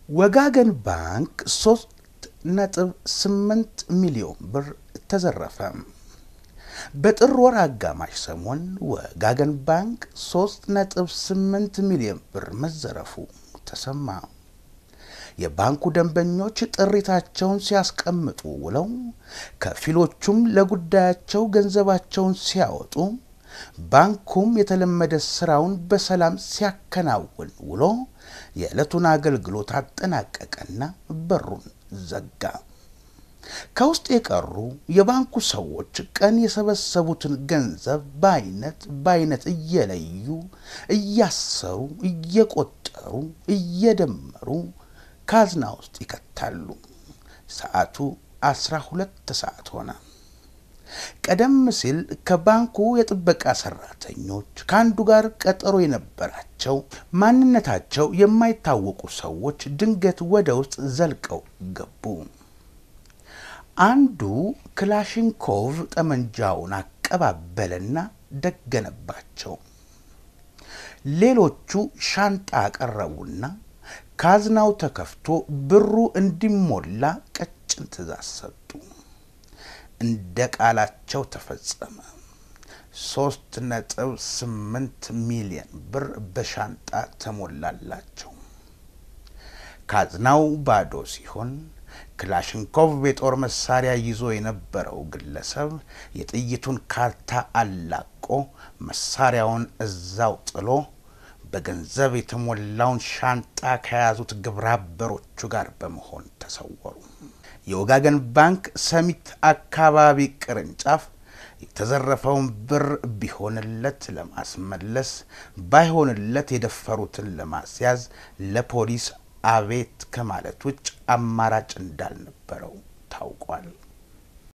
Wegagen Bank 3.8 ሚሊዮን ብር ተዘረፈ። በጥር ወር አጋማሽ ሰሞን Wegagen Bank 3.8 ሚሊዮን ብር መዘረፉ ተሰማ። የባንኩ ደንበኞች ጥሪታቸውን ሲያስቀምጡ ውለው ከፊሎቹም ለጉዳያቸው ገንዘባቸውን ሲያወጡ ባንኩም የተለመደ ስራውን በሰላም ሲያከናውን ውሎ የዕለቱን አገልግሎት አጠናቀቀና በሩን ዘጋ። ከውስጥ የቀሩ የባንኩ ሰዎች ቀን የሰበሰቡትን ገንዘብ በአይነት እየለዩ እያሰሩ እየቆጠሩ እየደመሩ ካዝና ውስጥ ይከታሉ። ሰዓቱ 12 ሰዓት ሆነ። ቀደም ሲል ከባንኩ የጥበቃ ሰራተኞች ካንዱ ጋር ቀጠሮ የነበራቸው ማንነታቸው የማይታወቁ ሰዎች ድንገት ወደ ውስጥ ዘልቀው ገቡ። አንዱ ክላሽንኮቭ ጠመንጃውን አቀባበለና ደገነባቸው። ሌሎቹ ሻንጣ ቀረቡና ካዝናው ተከፍቶ ብሩ እንዲሞላ ቀጭን ትዕዛዝ ሰጡ። እንደ ቃላቸው ተፈጸመ። 3.8 ሚሊዮን ብር በሻንጣ ተሞላላቸው። ካዝናው ባዶ ሲሆን ክላሽንኮቭ የጦር መሳሪያ ይዞ የነበረው ግለሰብ የጥይቱን ካርታ አላቆ መሳሪያውን እዛው ጥሎ በገንዘብ የተሞላውን ሻንጣ ከያዙት ግብረአበሮቹ ጋር በመሆን ተሰወሩ። የዌጋገን ባንክ ሰሚት አካባቢ ቅርንጫፍ የተዘረፈውን ብር ቢሆንለት ለማስመለስ ባይሆንለት የደፈሩትን ለማስያዝ ለፖሊስ አቤት ከማለት ውጭ አማራጭ እንዳልነበረው ታውቋል።